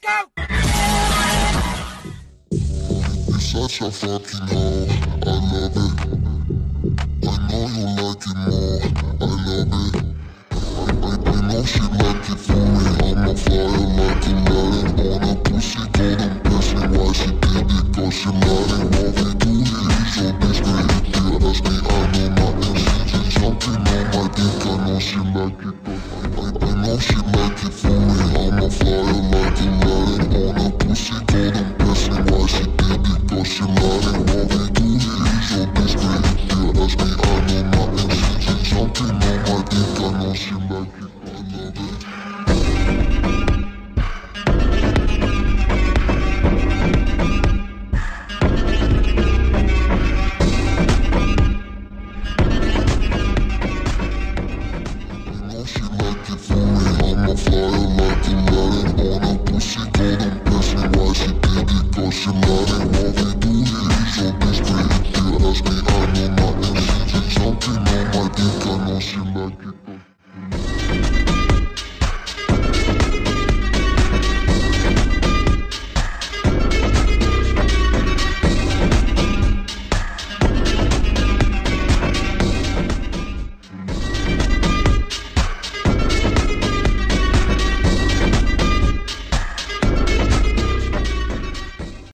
You're such a fucking hoe, I love it. I know you like it more, I love it. I know she like it for me, I'm a fire like a lion on a pussy, don't impress me why she did it, cause she lying. What we do here is so discreet, if you ask me, I know nothing. She's jumping on my dick, I know she like it, I know she like it for me, I'm a fire like a lion on a pussy, don't impress me why she did it, cause she lying. What we do here is so discreet, if you ask me, I know nothing. She's jumping on my dick, I know she like it. I'm a fire like a lion on a pussy, don't impress me why she did it, cause she lying.